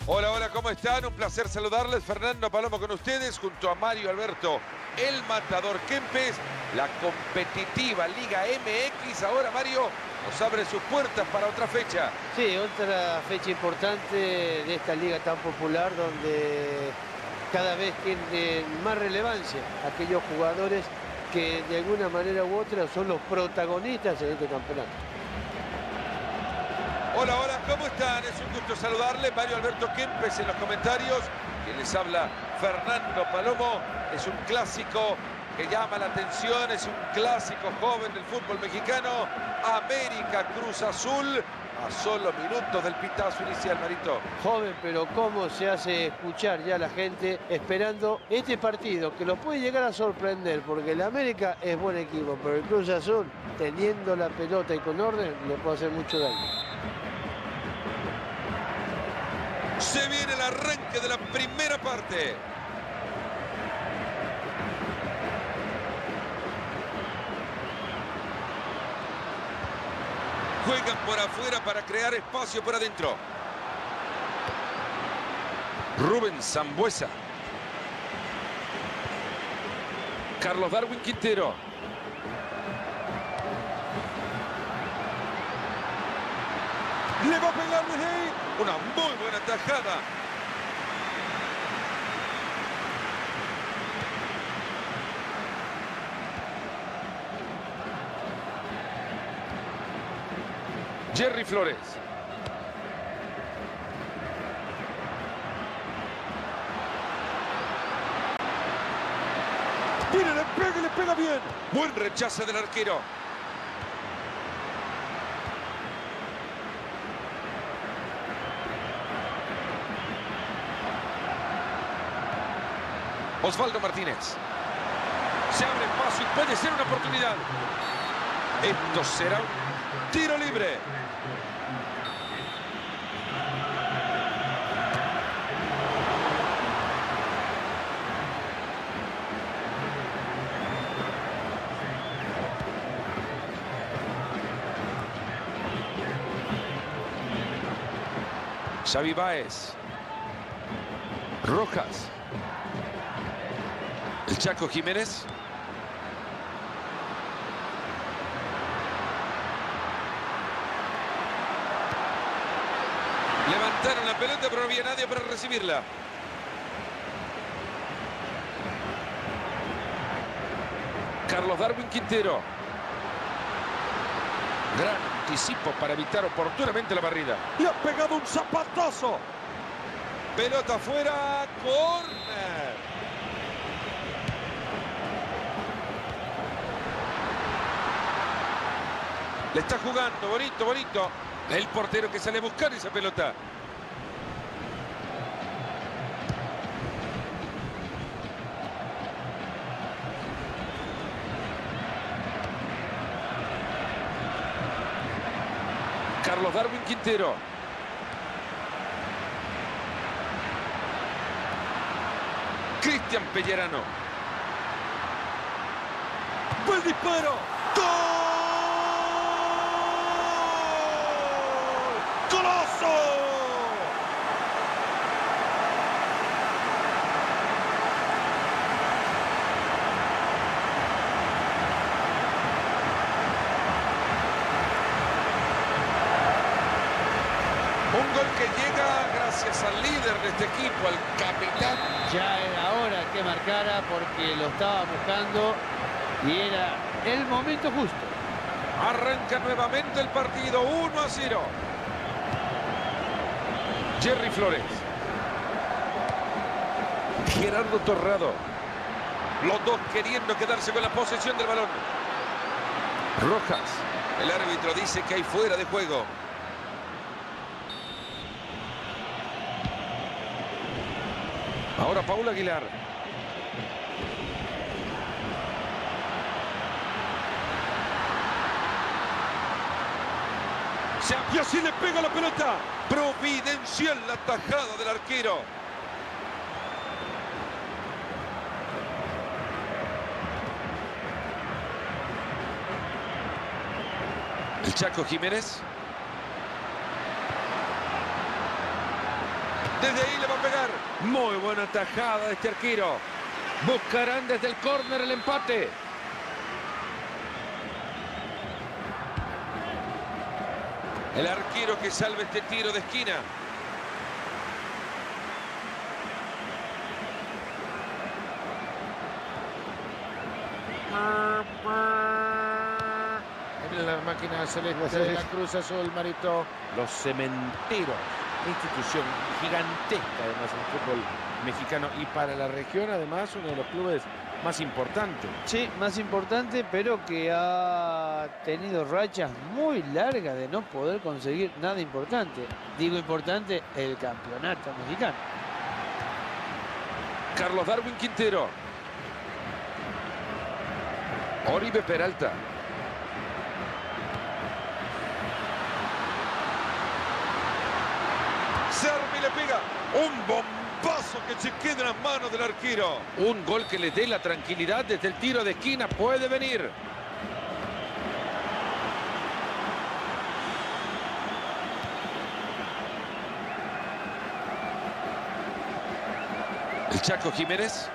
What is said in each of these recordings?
Hola, hola, ¿cómo están? Un placer saludarles. Fernando Palomo con ustedes, junto a Mario Alberto, el Matador Kempes. La competitiva Liga MX. Ahora, Mario, nos abre sus puertas para otra fecha. Sí, otra fecha importante de esta liga tan popular, donde cada vez tienen más relevancia aquellos jugadores que de alguna manera u otra son los protagonistas en este campeonato. Hola, hola, ¿cómo están? Es un gusto saludarles. Mario Alberto Kempes en los comentarios. Quien les habla, Fernando Palomo. Es un clásico que llama la atención. Es un clásico joven del fútbol mexicano. América Cruz Azul. A solo minutos del pitazo inicial, Marito. Joven, pero cómo se hace escuchar ya la gente esperando este partido, que lo puede llegar a sorprender, porque el América es buen equipo, pero el Cruz Azul, teniendo la pelota y con orden, le puede hacer mucho daño. Se viene el arranque de la primera parte. Juegan por afuera para crear espacio por adentro. Rubén Sambuesa. Carlos Darwin Quintero. Le va a pegar desde ahí. Una muy buena tajada. Jerry Flores. Viene, le pega bien. Buen rechazo del arquero. Osvaldo Martínez. Se abre paso y puede ser una oportunidad. Esto será un tiro libre. Xavi Báez. Rojas. El Chaco Jiménez. Levantaron la pelota, pero no había nadie para recibirla. Carlos Darwin Quintero. Gran anticipo para evitar oportunamente la barrida. Le ha pegado un zapatazo. Pelota afuera. Córner. Le está jugando, bonito, bonito. El portero que sale a buscar esa pelota. Carlos Darwin Quintero. Cristian Pellerano. ¡Buen disparo! ¡Gol! Un gol que llega gracias al líder de este equipo, al capitán. Ya era hora que marcara porque lo estaba buscando y era el momento justo. Arranca nuevamente el partido, 1-0. Jerry Flores. Gerardo Torrado. Los dos queriendo quedarse con la posesión del balón. Rojas. El árbitro dice que hay fuera de juego. Ahora Paul Aguilar. Y así le pega la pelota. Providencial la tajada del arquero. El Chaco Jiménez. Desde ahí le va a pegar. Muy buena tajada de este arquero. Buscarán desde el córner el empate. El arquero que salve este tiro de esquina. En la máquina celeste de la Cruz Azul, Marito. Los cementeros. Institución gigantesca, además, en el fútbol mexicano. Y para la región, además, uno de los clubes más importantes. Sí, más importante, pero que ha tenido rachas muy largas de no poder conseguir nada importante. Digo importante, el campeonato mexicano. Carlos Darwin Quintero. Oribe Peralta. Servi le pega. Un bombazo que se queda en las manos del arquero. Un gol que le dé la tranquilidad desde el tiro de esquina. Puede venir. El Chaco Jiménez.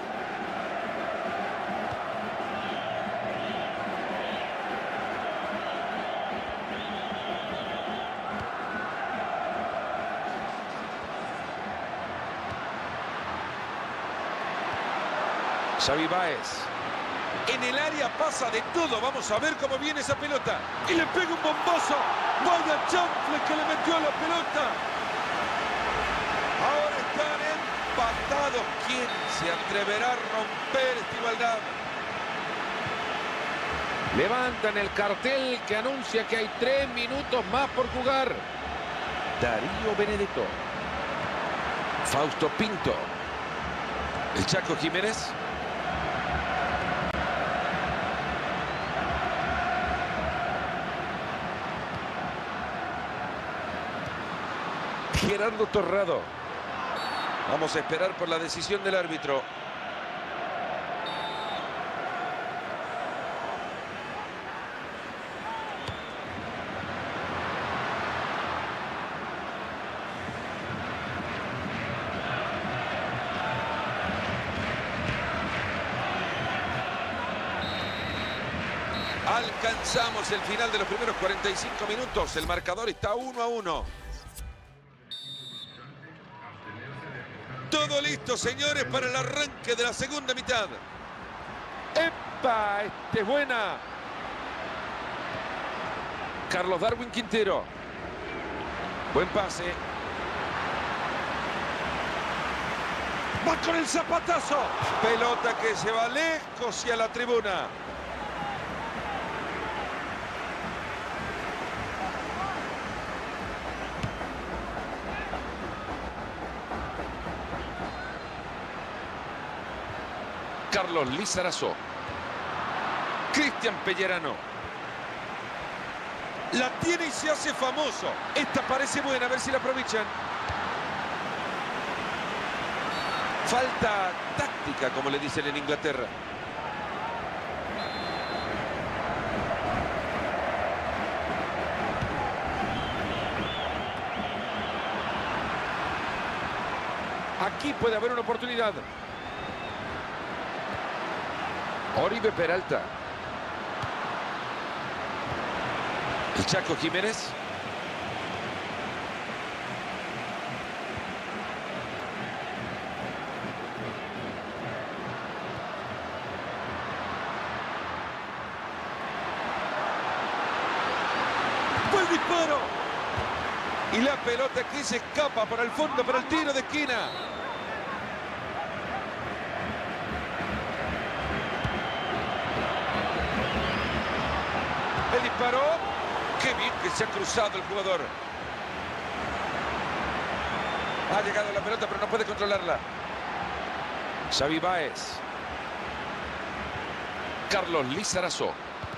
Xavi Báez. En el área pasa de todo. Vamos a ver cómo viene esa pelota. Y le pega un bombazo. Vaya chanfle que le metió a la pelota. Ahora están empatados. ¿Quién se atreverá a romper esta igualdad? Levantan el cartel que anuncia que hay 3 minutos más por jugar. Darío Benedetto. Fausto Pinto. El Chaco Jiménez. Gerardo Torrado. Vamos a esperar por la decisión del árbitro. Alcanzamos el final de los primeros 45 minutos. El marcador está 1-1. Todo listo, señores, para el arranque de la segunda mitad. ¡Epa! ¡Esta es buena! Carlos Darwin Quintero. Buen pase. Va con el zapatazo. Pelota que se va lejos y a la tribuna. Carlos Lizarazo. Cristian Pellerano. La tiene y se hace famoso. Esta parece buena, a ver si la aprovechan. Falta táctica, como le dicen en Inglaterra. Aquí puede haber una oportunidad. Oribe Peralta. El Chaco Jiménez. ¡Buen disparo! Y la pelota aquí se escapa para el fondo, para el tiro de esquina. El disparo. Qué bien que se ha cruzado el jugador. Ha llegado la pelota, pero no puede controlarla. Xavi Báez. Carlos Lizarazo.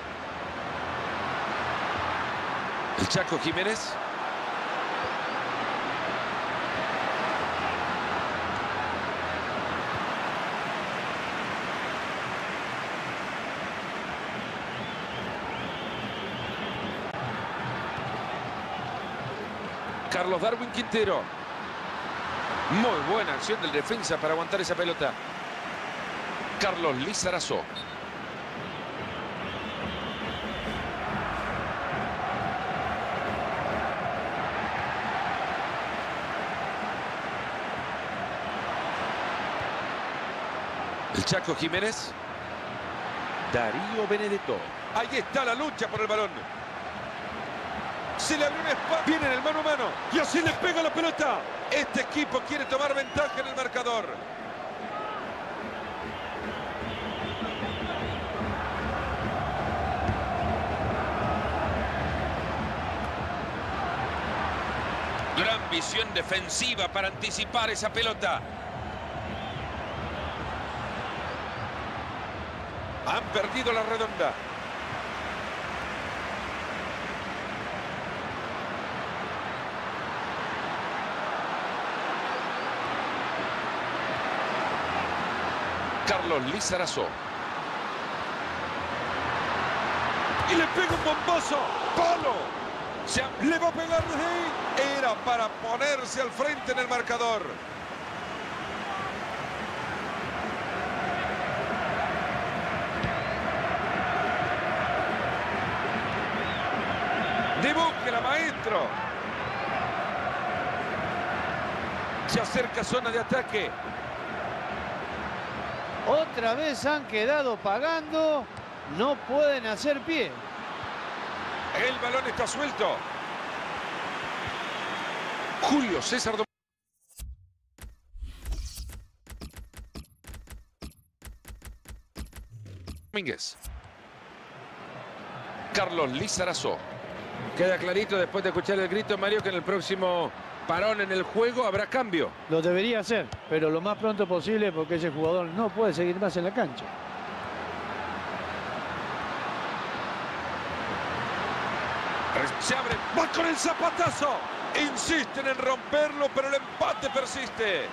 El Chaco Jiménez. Carlos Darwin Quintero. Muy buena acción del defensa para aguantar esa pelota. Carlos Lizarazo. El Chaco Jiménez. Darío Benedetto. Ahí está la lucha por el balón. Se le abrió un espacio. Viene en el mano a mano. Y así le pega la pelota. Este equipo quiere tomar ventaja en el marcador. Gran visión defensiva para anticipar esa pelota. Han perdido la redonda. Carlos Lizarazo. Y le pega un bombazo. ¡Palo! Le va a pegar desde ahí. Era para ponerse al frente en el marcador. Dibújela, maestro. Se acerca zona de ataque. Otra vez han quedado pagando. No pueden hacer pie. El balón está suelto. Julio César Domínguez. Carlos Lizarazo. Queda clarito después de escuchar el grito, Mario, que en el próximo parón en el juego habrá cambio. Lo debería hacer, pero lo más pronto posible porque ese jugador no puede seguir más en la cancha. Se abre, va con el zapatazo. Insisten en romperlo, pero el empate persiste.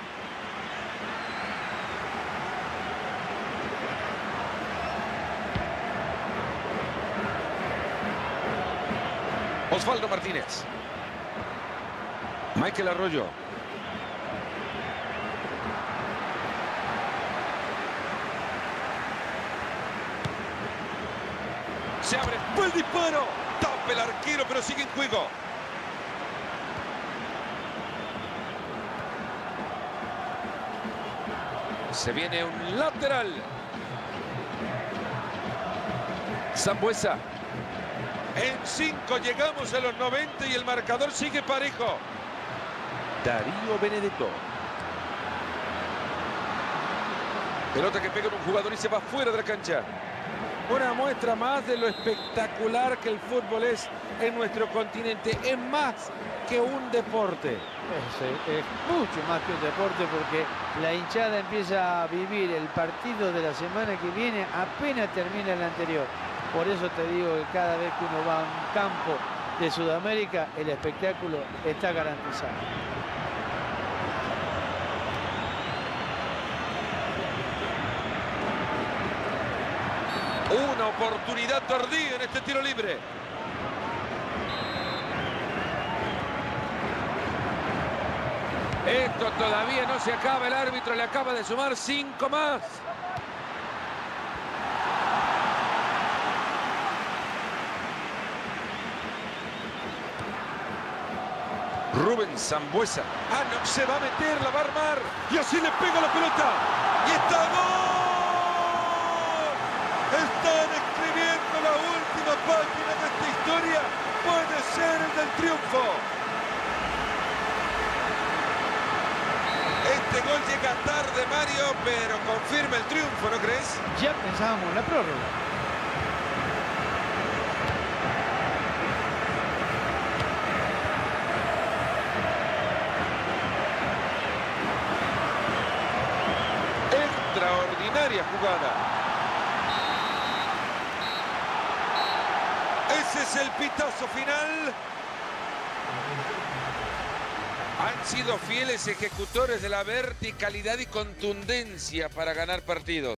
Osvaldo Martínez. Michael Arroyo. Se abre, fue el disparo. Tapa el arquero, pero sigue en juego. Se viene un lateral. Sambuesa. En 5 llegamos a los 90 y el marcador sigue parejo. Darío Benedetto. Pelota que pega en un jugador y se va fuera de la cancha. Una muestra más de lo espectacular que el fútbol es en nuestro continente. Es más que un deporte. Es mucho más que un deporte porque la hinchada empieza a vivir el partido de la semana que viene apenas termina el anterior. Por eso te digo que cada vez que uno va a un campo de Sudamérica, el espectáculo está garantizado. Una oportunidad tardía en este tiro libre. Esto todavía no se acaba. El árbitro le acaba de sumar 5 más. Rubén Sambuesa. Ah, no, se va a meter, la va a armar. Y así le pega la pelota. Y está gol. Están escribiendo la última página de esta historia. Puede ser el del triunfo. Este gol llega tarde, Mario, pero confirma el triunfo, ¿no crees? Ya pensábamos en la prórroga. Extraordinaria jugada. Ese es el pitazo final. Han sido fieles ejecutores de la verticalidad y contundencia para ganar partidos.